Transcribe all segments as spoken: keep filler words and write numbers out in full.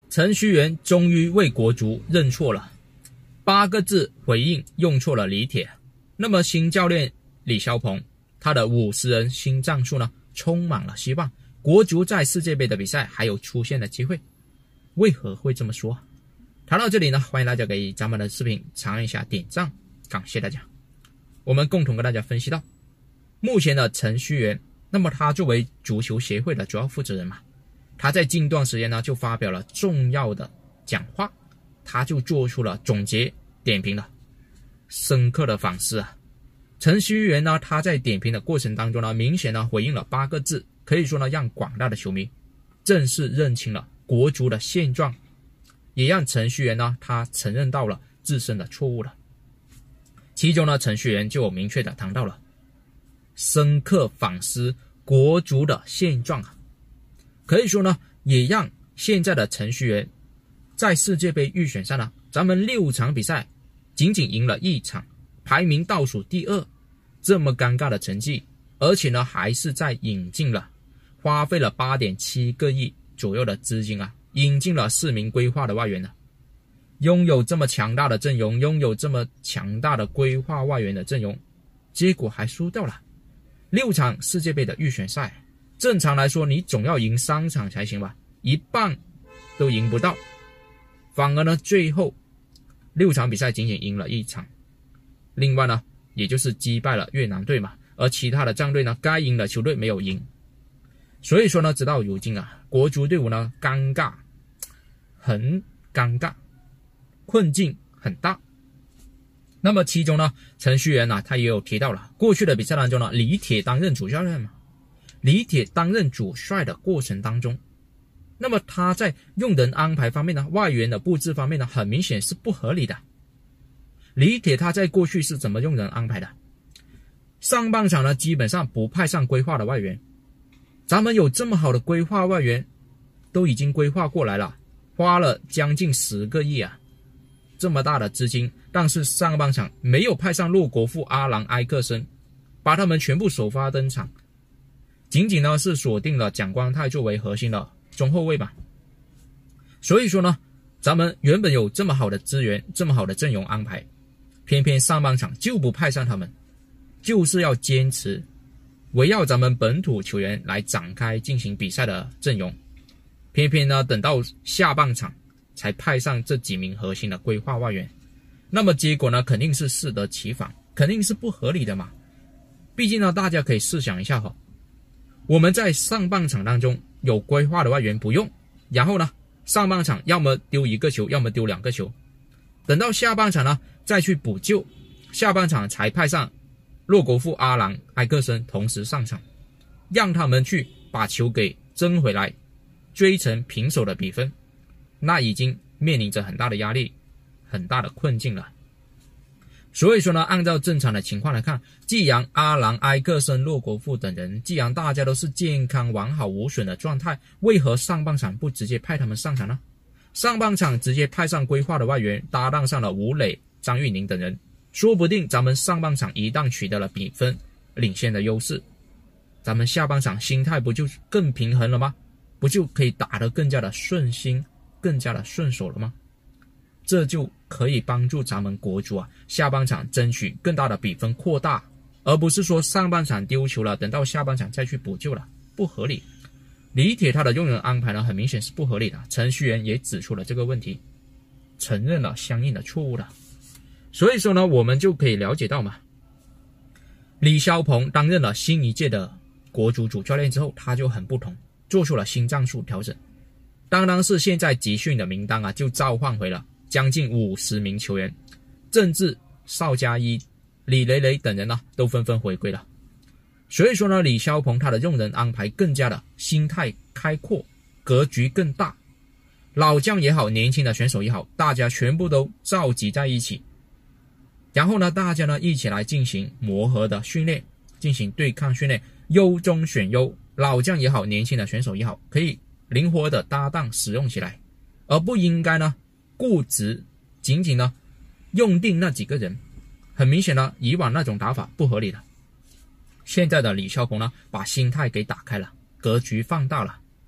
程序员终于为国足认错了，八个字回应用错了李铁。那么新教练李霄鹏，他的五十人新战术呢，充满了希望，国足在世界杯的比赛还有出现的机会。为何会这么说？谈到这里呢，欢迎大家给咱们的视频长按一下点赞，感谢大家。我们共同跟大家分析到，目前的程序员，那么他作为足球协会的主要负责人嘛，他在近段时间呢就发表了重要的讲话，他就做出了总结点评了，深刻的反思啊。程序员呢，他在点评的过程当中呢，明显呢回应了八个字，可以说呢让广大的球迷正式认清了国足的现状，也让程序员呢他承认到了自身的错误了。其中呢，程序员就有明确的谈到了深刻反思国足的现状啊，可以说呢，也让现在的程序员在世界杯预选上呢，咱们六场比赛仅仅赢了一场，排名倒数第二，这么尴尬的成绩，而且呢还是在引进了花费了 八点七个亿左右的资金啊，引进了四名规划的外援呢。拥有这么强大的阵容，拥有这么强大的规划外援的阵容，结果还输掉了六场世界杯的预选赛。正常来说你总要赢三场才行吧，一半都赢不到，反而呢最后六场比赛仅仅赢了一场。另外呢，也就是击败了越南队嘛，而其他的战队呢，该赢的球队没有赢。所以说呢，直到如今啊，国足队伍呢尴尬，很尴尬，困境很大。那么其中呢，程序员呢，他也有提到了过去的比赛当中呢，李铁担任主教练嘛，李铁担任主帅的过程当中，那么他在用人安排方面呢，外援的布置方面呢，很明显是不合理的。李铁他在过去是怎么用人安排的？上半场呢，基本上不派上规划的外援，咱们有这么好的规划外援，都已经规划过来了，花了将近十个亿啊，这么大的资金，但是上半场没有派上洛国富、阿兰、埃克森，把他们全部首发登场，仅仅呢是锁定了蒋光太作为核心的中后卫吧。所以说呢，咱们原本有这么好的资源，这么好的阵容安排，偏偏上半场就不派上他们，就是要坚持围绕咱们本土球员来展开进行比赛的阵容，偏偏呢等到下半场才派上这几名核心的规划外援，那么结果呢肯定是适得其反，肯定是不合理的嘛。毕竟呢，大家可以试想一下哈，我们在上半场当中有规划的外援不用，然后呢上半场要么丢一个球，要么丢两个球，等到下半场呢再去补救，下半场才派上洛国富、阿兰、埃克森同时上场，让他们去把球给争回来，追成平手的比分，那已经面临着很大的压力，很大的困境了。所以说呢，按照正常的情况来看，既然阿兰、埃克森、洛国富等人，既然大家都是健康完好无损的状态，为何上半场不直接派他们上场呢？上半场直接派上规划的外援，搭档上了吴磊、张玉宁等人，说不定咱们上半场一旦取得了比分领先的优势，咱们下半场心态不就更平衡了吗？不就可以打得更加的顺心，更加的顺手了吗？这就可以帮助咱们国足啊，下半场争取更大的比分扩大，而不是说上半场丢球了，等到下半场再去补救了，不合理。李铁他的用人安排呢，很明显是不合理的，程序员也指出了这个问题，承认了相应的错误了。所以说呢，我们就可以了解到嘛，李霄鹏担任了新一届的国足主教练之后，他就很不同，做出了新战术调整。当然是现在集训的名单啊，就召唤回了将近五十名球员，郑智、邵佳一、李雷雷等人呢都纷纷回归了。所以说呢，李霄鹏他的用人安排更加的心态开阔，格局更大，老将也好，年轻的选手也好，大家全部都召集在一起，然后呢大家呢一起来进行磨合的训练，进行对抗训练，优中选优，老将也好，年轻的选手也好，可以灵活的搭档使用起来，而不应该呢固执仅仅呢用定那几个人。很明显呢，以往那种打法不合理的。现在的李霄鹏呢，把心态给打开了，格局放大了，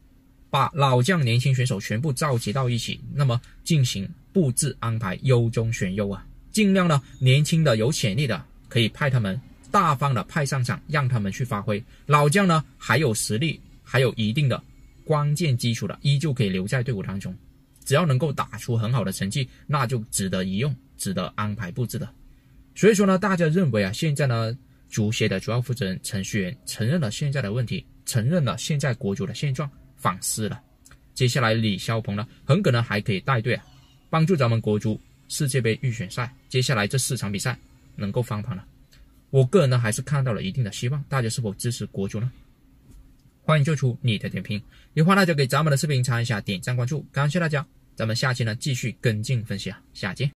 把老将年轻选手全部召集到一起，那么进行布置安排，优中选优啊，尽量呢年轻的有潜力的可以派他们大方的派上场，让他们去发挥。老将呢还有实力，还有一定的关键基础的，依旧可以留在队伍当中。只要能够打出很好的成绩，那就值得一用，值得安排布置的。所以说呢，大家认为啊，现在呢，足协的主要负责人程序员承认了现在的问题，承认了现在国足的现状，反思了。接下来李霄鹏呢，很可能还可以带队啊，帮助咱们国足世界杯预选赛，接下来这四场比赛能够翻盘了。我个人呢，还是看到了一定的希望，大家是否支持国足呢？欢迎做出你的点评，也欢迎大家给咱们的视频参与一下，点赞关注，感谢大家，咱们下期呢继续跟进分析啊，下期见。